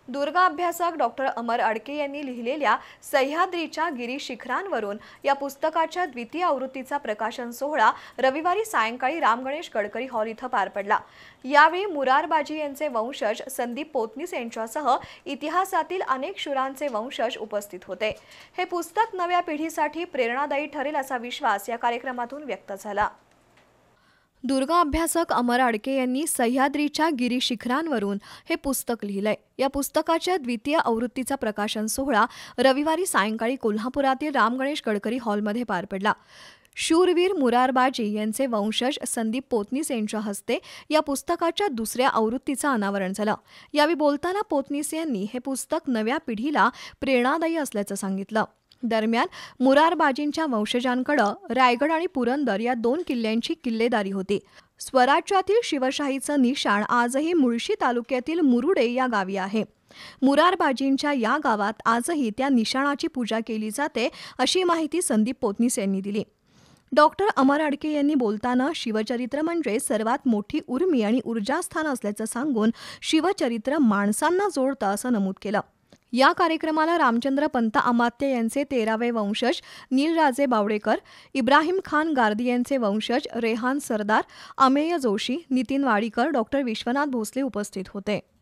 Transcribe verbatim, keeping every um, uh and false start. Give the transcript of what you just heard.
दुर्गा अभ्यासक डॉक्टर अमर अडके यांनी लिहिलेल्या सह्याद्रीच्या गिरीशिखरांवरून या पुस्तकाच्या द्वितीय आवृत्तीचा प्रकाशन सोहळा रविवारी सायंकाळी राम गणेश गडकरी हॉल इथं पार पडला। यावेळी मुरारबाजी यांचे वंशज संदीप पोतनीस यांच्यासह इतिहासातील अनेक शूरांचे वंशज उपस्थित होते। हे पुस्तक नव्या पिढीसाठी प्रेरणादायी ठरेल असा विश्वास या कार्यक्रमातून व्यक्त झाला। दुर्गा अभ्यासक अमर अडके यांनी सह्याद्रीच्या गिरीशिखरांवरून हे पुस्तक लिहिलंय। या पुस्तकाच्या द्वितीय आवृत्तीचा प्रकाशन सोहळा रविवारी सायंकाळी कोल्हापुरातील राम गणेश गडकरी हॉलमध्ये पार पडला। शूरवीर मुरारबाजी यांचे वंशज संदीप पोतनीस यांच्या हस्ते या पुस्तकाच्या दुसऱ्या आवृत्तीचं अनावरण झालं। यावेळी बोलताना पोतनीस यांनी हे पुस्तक नव्या पिढीला प्रेरणादायी असल्याचं सांगितलं। दरम्यान मुरारबाजींच्या वंशजांकडे रायगड आणि पुरंदर या दोन किल्ल्यांची किल्लेदारी होती। स्वराज्यातील शिवशाहीचं निशाण आजही मुळशी तालुक्यातील मुरुडे या गावी आहे। मुरारबाजींच्या या गावात आजही त्या निशाणाची पूजा केली जाते अशी माहिती संदीप पोतनीस यांनी दिली। डॉक्टर अमर अडके यांनी बोलताना शिवचरित्र म्हणजे सर्वात मोठी उर्मी आणि ऊर्जास्थान असल्याचं सांगून शिवचरित्र माणसांना जोडतं असं नमूद केलं। या कार्यक्रमाला रामचंद्र पंत अमात्य यांचे तेरावे वंशज नीलराजे बावडेकर, इब्राहिम खान गार्दी यांचे वंशज रेहान सरदार, अमेय जोशी, नितीन वाडीकर, डॉक्टर विश्वनाथ भोसले उपस्थित होते।